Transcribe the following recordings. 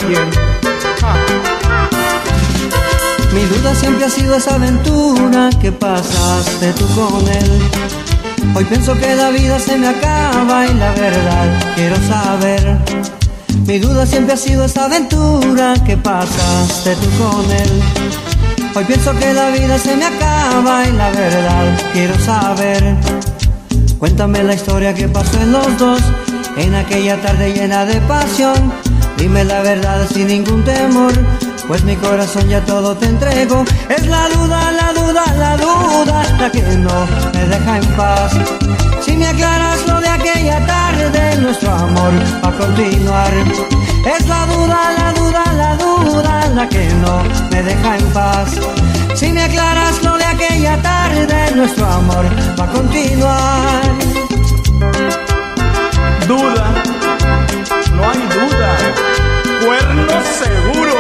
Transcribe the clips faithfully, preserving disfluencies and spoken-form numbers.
quién. Ah. Mi duda siempre ha sido esa aventura que pasaste tú con él. Hoy pienso que la vida se me acaba y la verdad quiero saber. Mi duda siempre ha sido esa aventura que pasaste tú con él. Hoy pienso que la vida se me acaba y la verdad quiero saber. Cuéntame la historia que pasó en los dos, en aquella tarde llena de pasión. Dime la verdad sin ningún temor, pues mi corazón ya todo te entrego. Es la duda, la duda, la duda la que no me deja en paz. Si me aclaras lo de aquella tarde, nuestro amor va a continuar. Es la duda, la duda, la duda la que no me deja en paz. Si me aclaras lo de aquella tarde, nuestro amor va a continuar. Duda, no hay duda, cuerno seguro.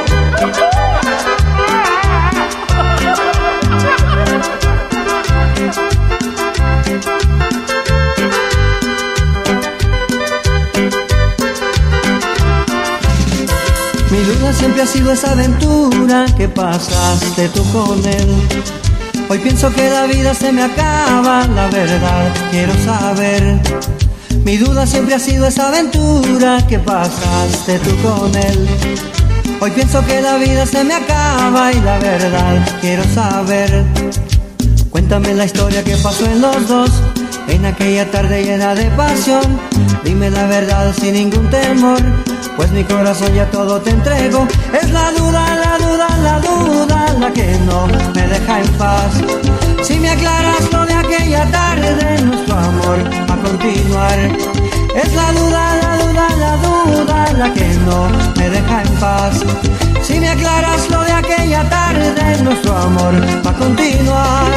Mi duda siempre ha sido esa aventura que pasaste tú con él. Hoy pienso que la vida se me acaba, la verdad quiero saber. Mi duda siempre ha sido esa aventura que pasaste tú con él. Hoy pienso que la vida se me acaba y la verdad quiero saber. Cuéntame la historia que pasó en los dos, en aquella tarde llena de pasión. Dime la verdad sin ningún temor, pues mi corazón ya todo te entrego. Es la duda, la duda, la duda la que no me deja en paz. Si me aclaras lo de aquella tarde, nuestro amor va a continuar. Es la duda, la duda, la duda la que no me deja en paz. Si me aclaras lo de aquella tarde, nuestro amor va a continuar.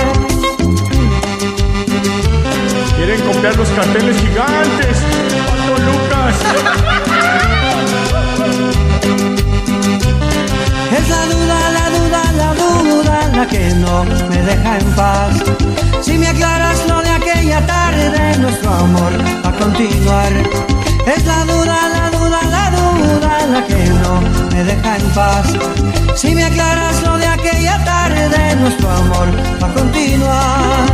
Quieren copiar los carteles gigantes, Pato Lucas. Es la duda, la duda, la duda la que no me deja en paz. Si me aclaras lo de aquella tarde, nuestro amor va a continuar. Es la duda, la duda, la duda la que no me deja en paz. Si me aclaras lo de aquella tarde, nuestro amor va a continuar.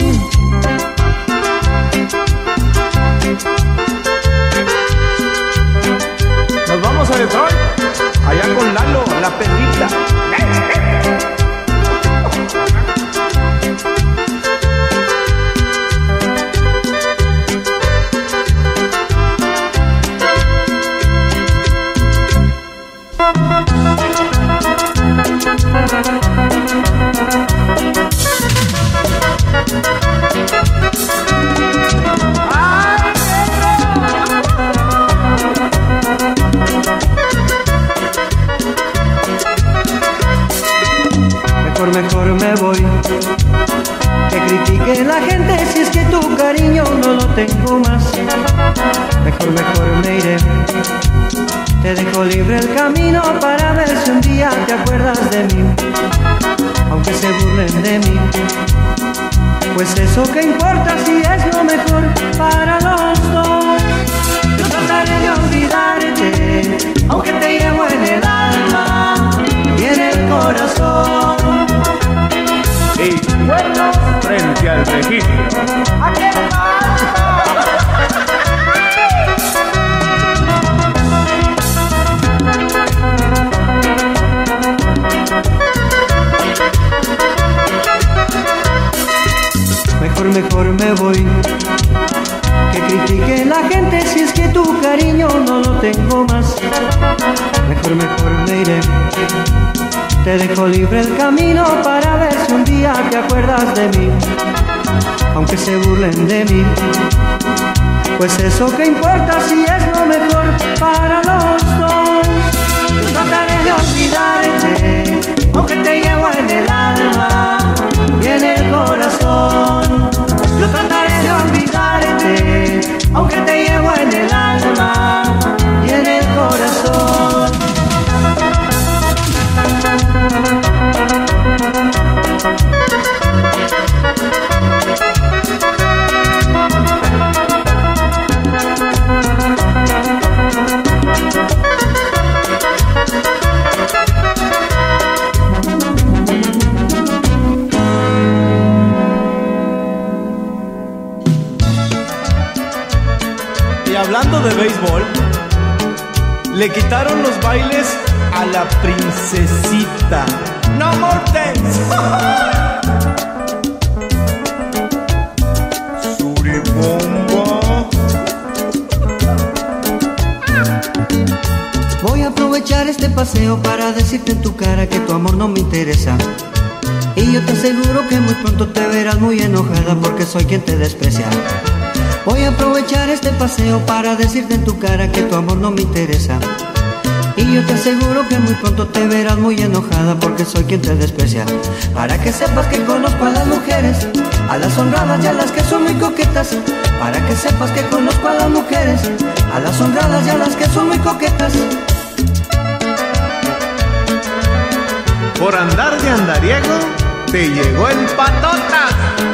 Nos vamos a Detroit, allá con Lalo, la perrita. Mejor, mejor me voy, que critique la gente si es que tu cariño no lo tengo más. Mejor, mejor me iré, te dejo libre el camino para ver si un día te acuerdas de mí, aunque se burlen de mí. Pues eso que importa si es lo mejor para los dos. Yo trataré de olvidarte, aunque te llevo en el alma y en el corazón. Y cuernos frente al registro. ¿A qué Mejor, mejor me voy, que critique la gente si es que tu cariño no lo tengo más. Mejor, mejor me iré, te dejo libre el camino para ver si un día te acuerdas de mí, aunque se burlen de mí. Pues eso que importa si es lo mejor para los dos. Yo trataré de olvidarte, aunque te llevo en el alma y en el corazón. Yo trataré de olvidarte, aunque te llevo en el alma y en el corazón. Le quitaron los bailes a la princesita. No more dance. Suribomba. Voy a aprovechar este paseo para decirte en tu cara que tu amor no me interesa. Y yo te aseguro que muy pronto te verás muy enojada porque soy quien te desprecia. Voy a aprovechar este paseo para decirte en tu cara que tu amor no me interesa. Y yo te aseguro que muy pronto te verás muy enojada porque soy quien te desprecia. Para que sepas que conozco a las mujeres, a las honradas y a las que son muy coquetas. Para que sepas que conozco a las mujeres, a las honradas y a las que son muy coquetas. Por andar de andariego, te llegó el patotas.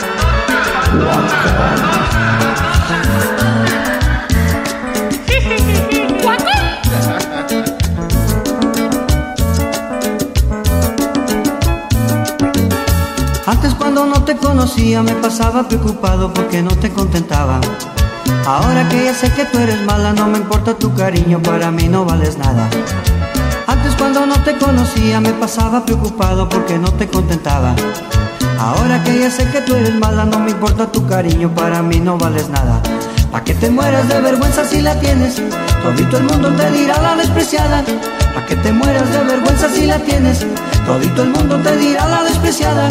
Antes cuando no te conocía me pasaba preocupado porque no te contentaba. Ahora que ya sé que tú eres mala, no me importa tu cariño, para mí no vales nada. Antes cuando no te conocía me pasaba preocupado porque no te contentaba. Ahora que ya sé que tú eres mala, no me importa tu cariño, para mí no vales nada. Pa' que te mueras de vergüenza si la tienes, todito el mundo te dirá la despreciada. Pa' que te mueras de vergüenza si la tienes, todito el mundo te dirá la despreciada.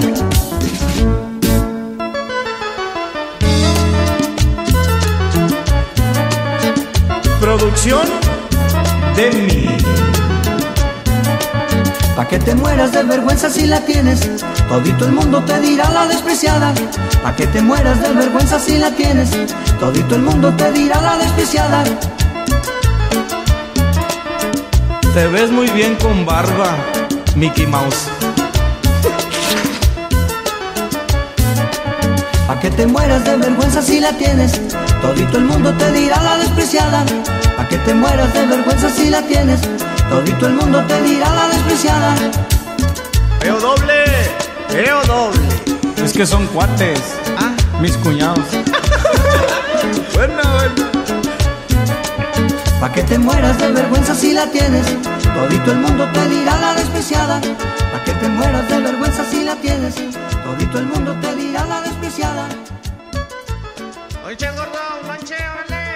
Producción de mí. Pa' que te mueras de vergüenza si la tienes, todito el mundo te dirá la despreciada. Pa' que te mueras de vergüenza si la tienes, todito el mundo te dirá la despreciada. Te ves muy bien con barba, Mickey Mouse. Pa' que te mueras de vergüenza si la tienes, todito el mundo te dirá la despreciada. Pa' que te mueras de vergüenza si la tienes, todito el mundo te dirá la despreciada. Veo doble, veo doble. Es que son cuates, ah, mis cuñados. Bueno, bueno. Pa' que te mueras de vergüenza si la tienes, todito el mundo te dirá la despreciada. Pa' que te mueras de vergüenza si la tienes, todito el mundo te dirá la despreciada. Lonche, gordo, lonche, órale.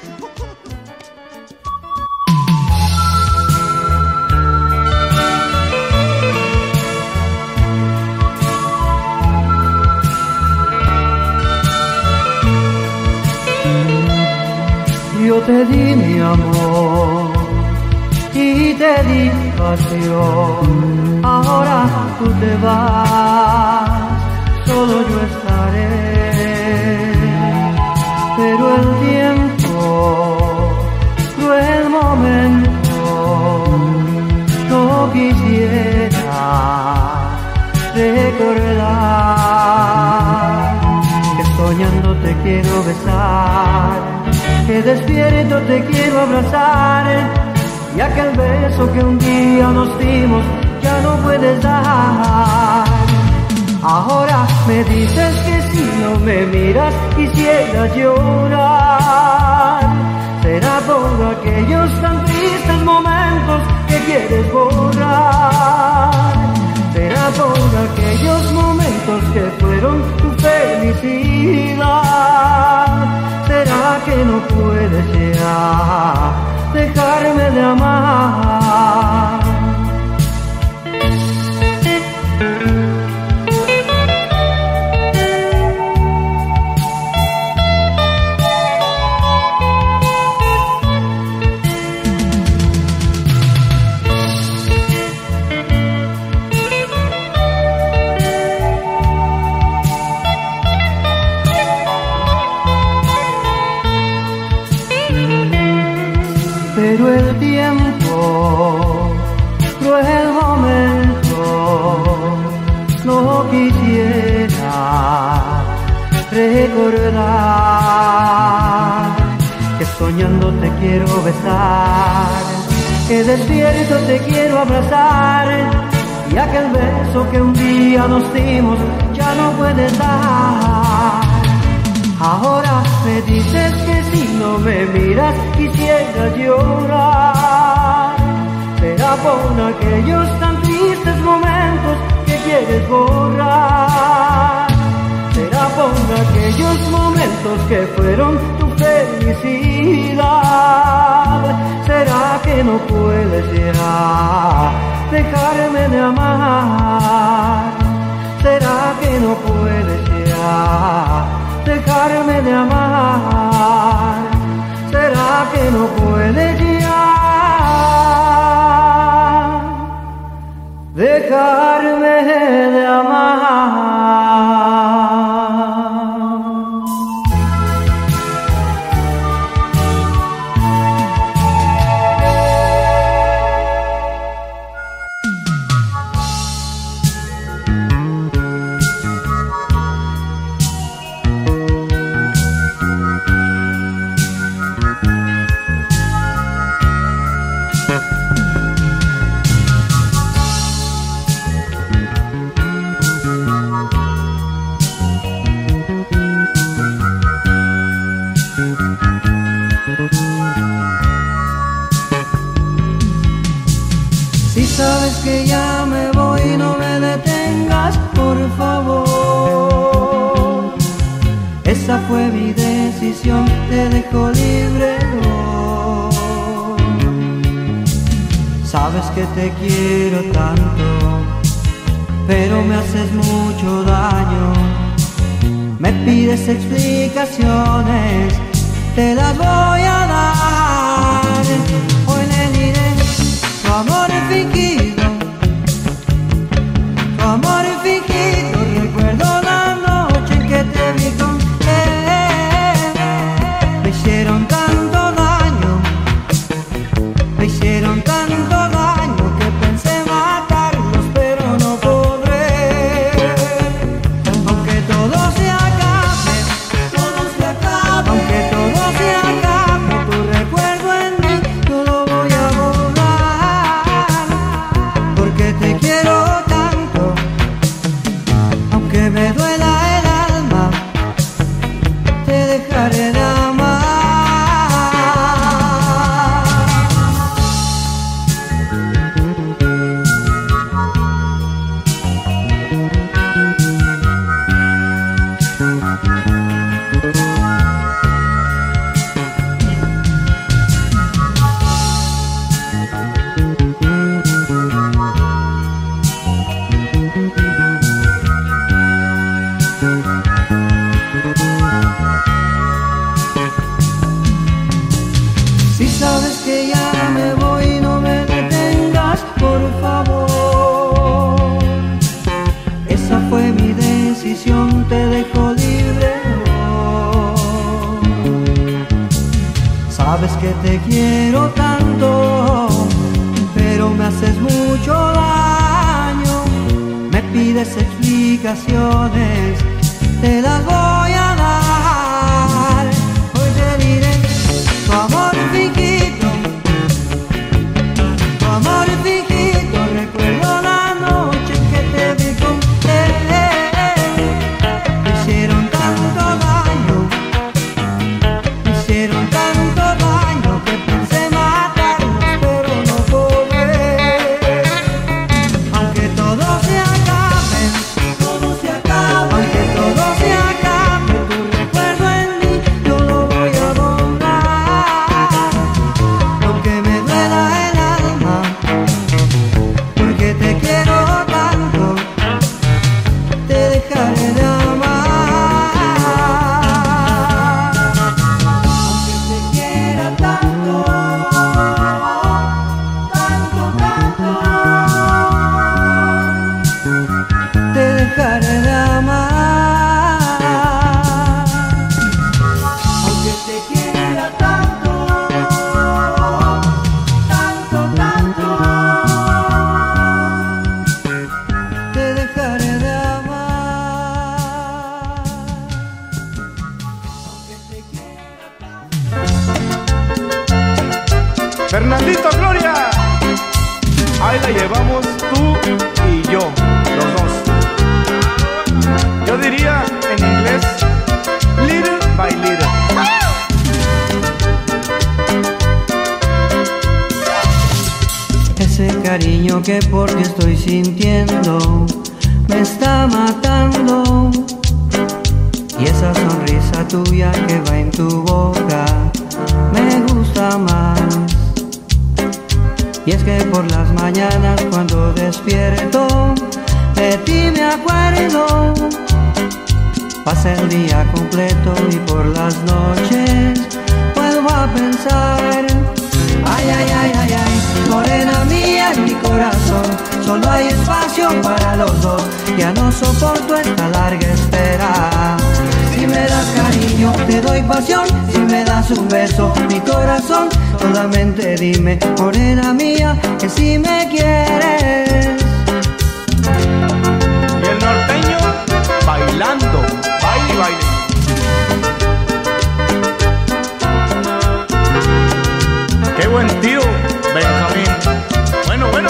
Yo te di mi amor y te di pasión. Ahora tú te vas, solo yo estaré. Pero el tiempo, cruel momento, no quisiera recordar que soñando te quiero besar, que despierto te quiero abrazar, y aquel beso que un día nos dimos ya no puedes dar. Ahora me dices que si no me miras quisiera llorar. Será por aquellos tan tristes momentos que quieres borrar. Será por aquellos momentos que fueron tu felicidad. ¿Será que no puedes ya dejarme de amar? Pero el tiempo, cruel momento, no quisiera recordar que soñando te quiero besar, que despierto te quiero abrazar, y aquel beso que un día nos dimos ya no puedes dar. Ahora me dices que si no me miras quisiera llorar. por aquellos tan tristes momentos que quieres borrar. Será por aquellos momentos que fueron tu felicidad. Será que no puedes ya dejarme de amar. Será que no puedes ya dejarme de amar. Será que no puedes ya dejarme de amar. Sabes que ya me voy, no me detengas, por favor. Esa fue mi decisión, te dejo libre hoy. Sabes que te quiero tanto, pero me haces mucho daño. Me pides explicaciones, te las voy a dar. Hoy le diré tu amor fingido, tu amor fingido. Recuerdo la noche en que te vi con él. Me hicieron tanto daño, me hicieron tanto daño que pensé matarlos, pero no podré. Aunque todo se acabe, todo se acabe, aunque todo se acabe, tu recuerdo en mí yo lo voy a borrar. Porque te quiero tanto, aunque me duela el alma, te dejaré de amar. Si sabes que ya me voy, no me detengas, por favor. Esa fue mi decisión, te dejo libre hoy. Sabes que te quiero tanto, pero me haces mucho daño. Me pides explicaciones, te las voy a dar. Hoy te diré tu amor fingido, tu amor fingido. Recuerdo la noche en que te vi con él. Me hicieron tanto daño, me hicieron tanto daño que pensé matarlos, pero no podré. Aunque todo se acabe, todo se acabe, aunque todo se acabe, tu recuerdo en mí yo lo voy a borrar. Aunque me duela el alma, porque te quiero tanto, te dejaré de amar. Aunque te quiera tanto, tanto, tanto, te dejaré de amar. Aunque te quiera tanto, tanto, tanto, te dejaré de amar. Aunque te quiera tanto. Fernandito Gloria, ahí la llevamos tú y yo, los dos. Yo diría en inglés, little by little. Es Ese cariño que por ti estoy sintiendo me está matando. Y esa sonrisa tuya que va en tu boca me gusta más. Y es que por las mañanas cuando despierto de ti me acuerdo. Pasa el día completo y por las noches vuelvo a pensar. Ay, ay, ay, ay, ay, morena mía en mi corazón, solo hay espacio para los dos, ya no soporto esta larga espera. Si me das cariño, te doy pasión, si me das un beso, mi corazón, solamente dime, morena mía, que si me quieres. Y el norteño bailando, baile, baile. Qué buen tío, Benjamín. Bueno, bueno.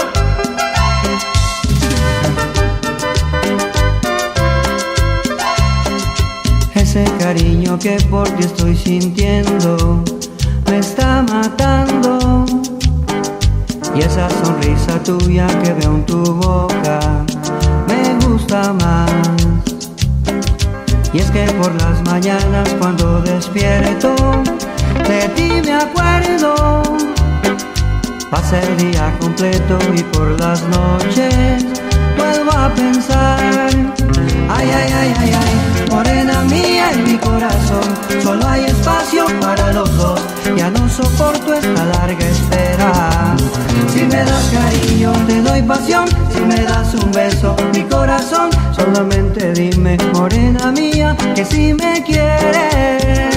Ese cariño que por ti estoy sintiendo me está matando. Y esa sonrisa tuya que veo en tu boca me gusta más. Y es que por las mañanas cuando despierto de ti me acuerdo. Pasa el día completo y por las noches vuelvo a pensar. Ay, ay, ay, ay, ay, morena mía en mi corazón, solo hay espacio para los dos, ya no soporto esta larga espera. Si me das cariño, te doy pasión, si me das un beso, mi corazón, solamente dime, morena mía, que si me quieres.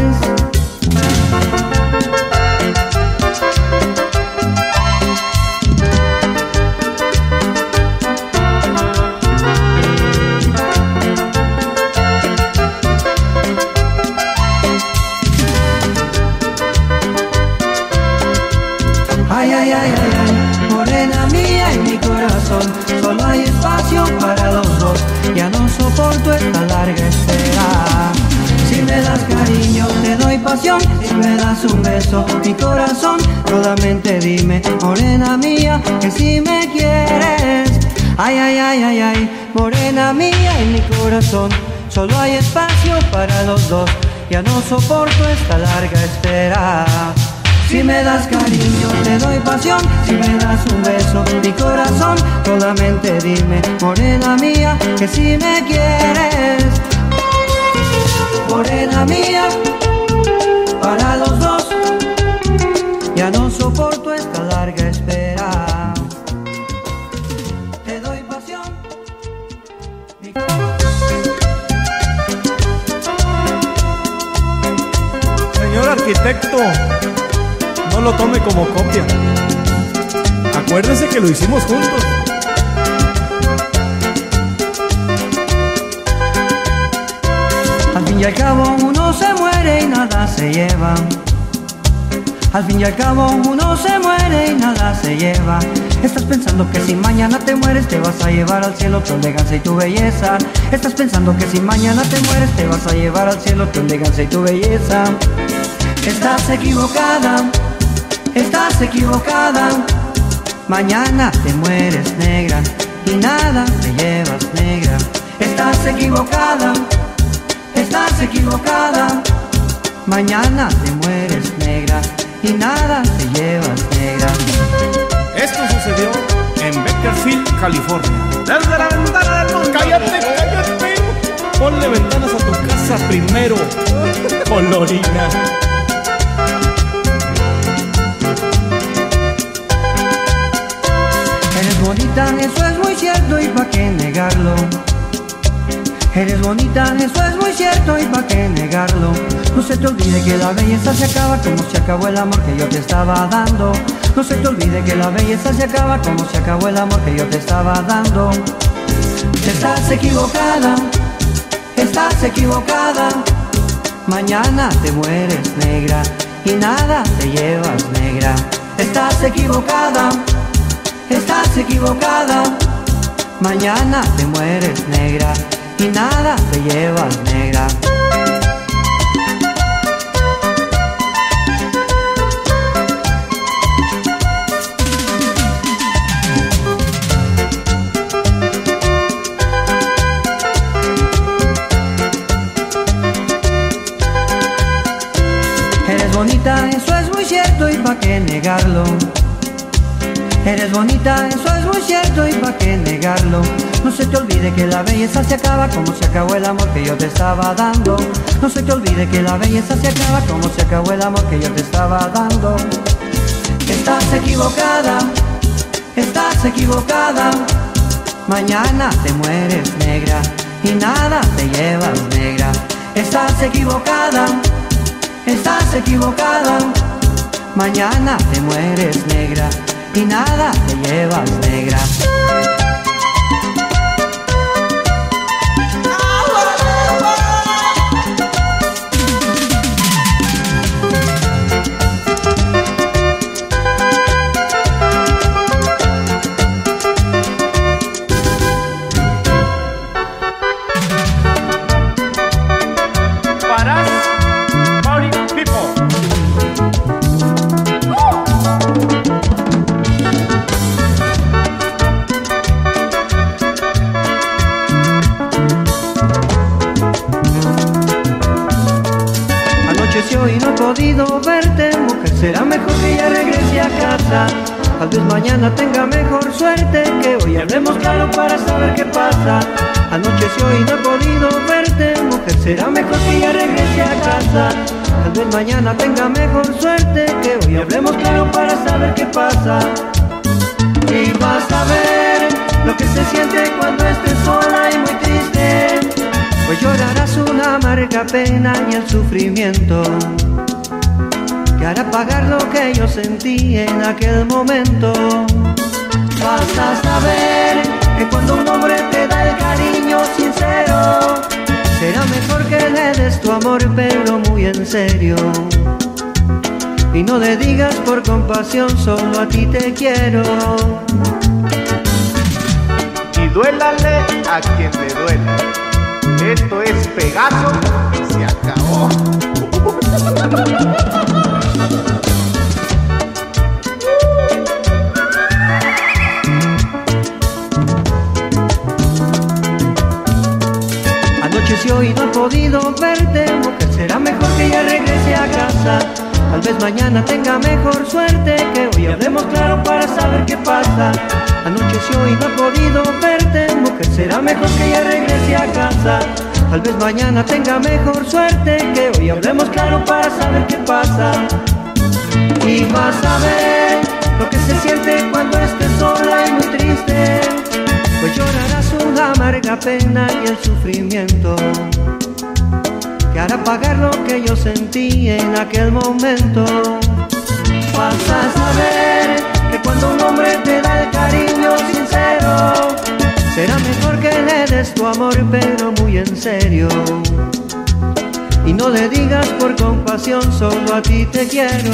Ay, ay, ay, ay, ay, morena mía en mi corazón, solo hay espacio para los dos, ya no soporto esta larga espera. Si me das cariño, te doy pasión, si me das un beso, mi corazón, solamente dime, morena mía, que si me quieres. Ay, ay, ay, ay, ay, morena mía en mi corazón, solo hay espacio para los dos, ya no soporto esta larga espera. Si me das cariño, te doy pasión, si me das un beso, mi corazón, solamente dime, morena mía, que si me quieres. Morena mía, para los dos, ya no soporto esta larga espera. Te doy pasión, mi Señor arquitecto, no lo tome como copia. Acuérdese que lo hicimos juntos. Al fin y al cabo uno se muere y nada se lleva. Al fin y al cabo uno se muere y nada se lleva. Estás pensando que si mañana te mueres te vas a llevar al cielo tu elegancia y tu belleza. Estás pensando que si mañana te mueres te vas a llevar al cielo tu elegancia y tu belleza. Estás equivocada, estás equivocada. Mañana te mueres negra y nada te llevas negra. Estás equivocada, estás equivocada. Mañana te mueres negra y nada te llevas negra. Esto sucedió en Bakersfield, California. Desde la ventana del norte. ¡Cállate, cállate! Ponle ventanas a tu casa primero, colorina. Eres bonita, eso es muy cierto y pa' qué negarlo. Eres bonita, eso es muy cierto y pa' qué negarlo. No se te olvide que la belleza se acaba como se acabó el amor que yo te estaba dando. No se te olvide que la belleza se acaba como se acabó el amor que yo te estaba dando. Estás equivocada, estás equivocada. Mañana te mueres negra y nada te llevas negra. Estás equivocada, estás equivocada. Mañana te mueres negra y nada te llevas negra. pa' qué negarlo. Eres bonita, eso es muy cierto y pa' qué negarlo. No se te olvide que la belleza se acaba como se acabó el amor que yo te estaba dando. No se te olvide que la belleza se acaba como se acabó el amor que yo te estaba dando. Estás equivocada, estás equivocada. Mañana te mueres negra y nada te llevas negra. Estás equivocada, estás equivocada. Mañana te mueres negra y nada te llevas negra. Y no he podido verte, mujer, será mejor que ya regrese a casa. Tal vez mañana tenga mejor suerte, que hoy hablemos claro para saber qué pasa. Anocheció y no he podido verte, mujer, será mejor que ya regrese a casa. Tal vez mañana tenga mejor suerte, que hoy hablemos claro para saber qué pasa. Y vas a ver lo que se siente cuando estés sola y muy triste, pues llorarás una amarga pena y el sufrimiento que hará pagar lo que yo sentí en aquel momento. Vas a saber que cuando un hombre te da el cariño sincero, será mejor que le des tu amor pero muy en serio. Y no le digas por compasión, solo a ti te quiero. Y duélale a quien le duele. Esto es Pegaso y se acabó. Anocheció y no he podido verte, mujer, será mejor que ya regrese a casa. Tal vez mañana tenga mejor suerte, que hoy hablemos claro para saber qué pasa. Anocheció y no he podido verte, mujer, será mejor que ya regrese a casa. Tal vez mañana tenga mejor suerte, que hoy hablemos claro para saber qué pasa. Y vas a ver lo que se siente cuando estés sola y muy triste, pues llorarás una amarga pena y el sufrimiento que hará pagar lo que yo sentí en aquel momento. Vas a saber que cuando un hombre te da el cariño sincero, será mejor que le des tu amor pero muy en serio. Y no le digas por compasión, solo a ti te quiero.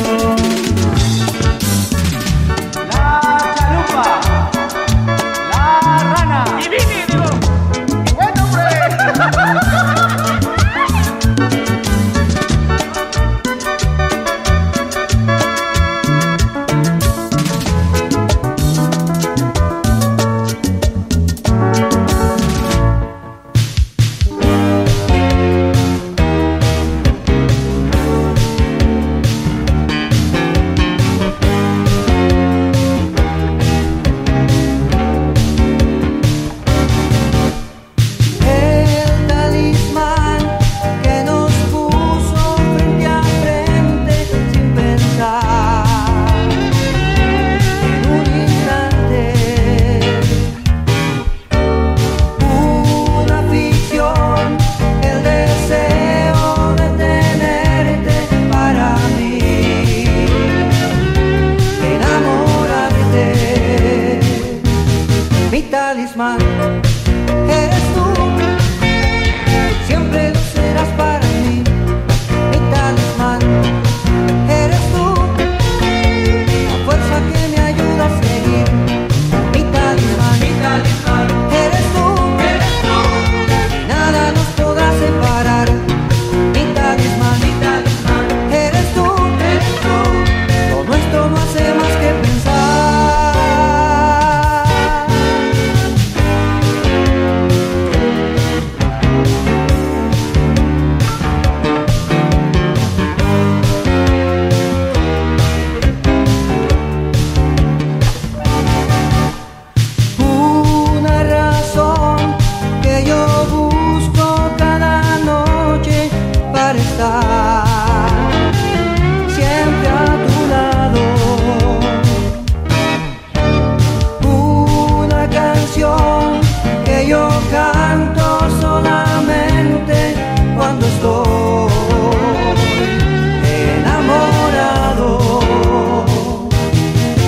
La chalupa, la rana y vinilo. ¡Y buen hombre! talismán, eres tú, siempre lo serás para mí. Mi talismán, eres tú, la fuerza que me ayuda a seguir. Mi talismán, mi talismán, eres tú, eres tú, nada nos podrá separar. Mi talismán, mi talismán, eres tú, eres tú, lo nuestro no hace más que pensar.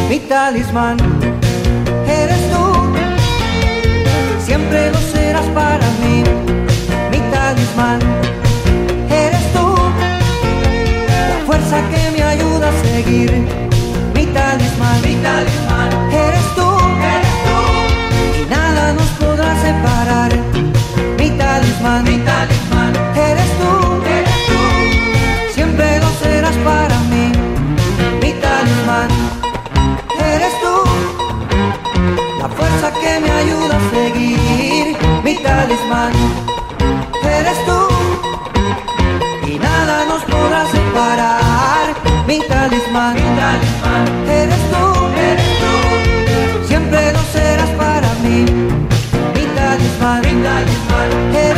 mi talismán, eres tú, siempre lo serás para mí, mi talismán, eres tú, la fuerza que me ayuda a seguir, mi talismán, mi talismán, eres tú, eres tú, y nada nos podrá separar, mi talismán, mi talismán, eres tú, eres tú, siempre lo serás para mí, mi talismán, eres tú, la fuerza que me ayuda a seguir, mi talismán, eres tú, y nada nos podrá separar, mi talismán, mi talismán, eres tú, eres tú, siempre lo serás para mí, mi talismán, mi talismán, eres